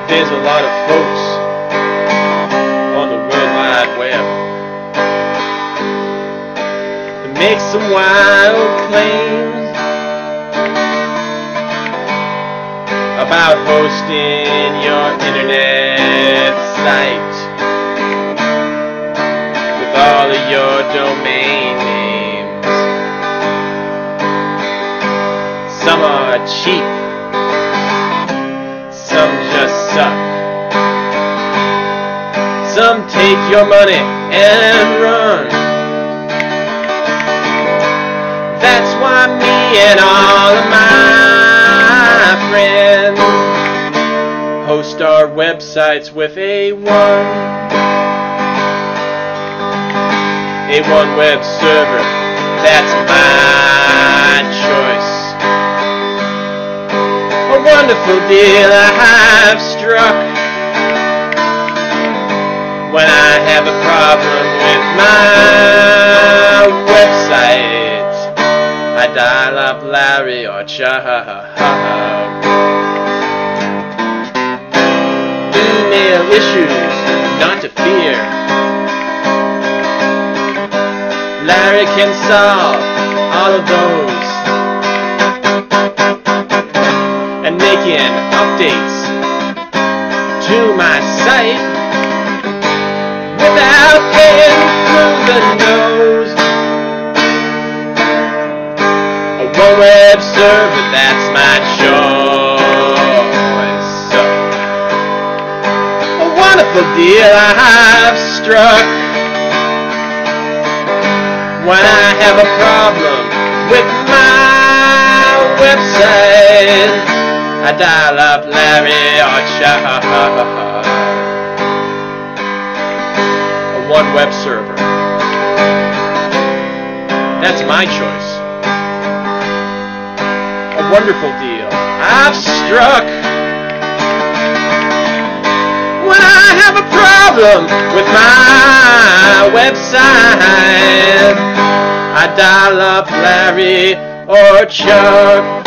There's a lot of folks on the World Wide Web that make some wild claims about hosting your internet site with all of your domain names. Some are cheap, some just suck. Some take your money and run. That's why me and all of my friends host our websites with A1 web server. That's my choice. A wonderful deal I have struck. When I have a problem with my website, I dial up Larry or Chuck. Email issues, not to fear. Larry can solve all of those. And making updates to my site without paying through the nose. A one web server, that's my choice. So, a wonderful deal I have struck. When I have a problem with my website, I dial up Larry or Chuck. One web server. That's my choice. A wonderful deal I've struck. When I have a problem with my website, I dial up Larry or Chuck.